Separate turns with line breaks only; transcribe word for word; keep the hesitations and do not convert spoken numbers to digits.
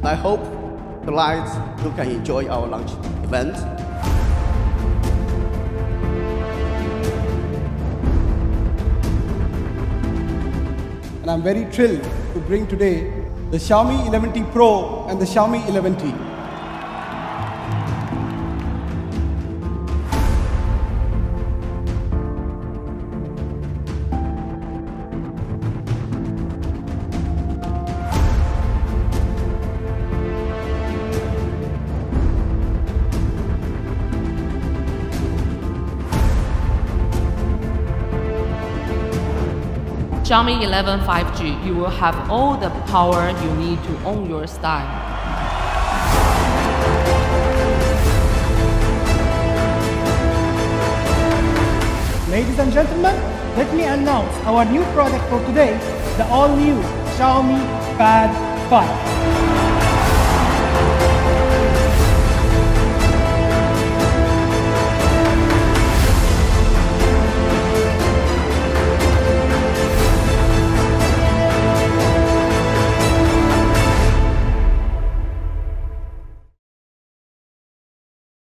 I hope the clients you can enjoy our launch event.
And I'm very thrilled to bring today the Xiaomi eleven T Pro and the Xiaomi eleven T.
Xiaomi eleven five G, you will have all the power you need to own your style.
Ladies and gentlemen, let me announce our new product for today, the all-new Xiaomi Pad five.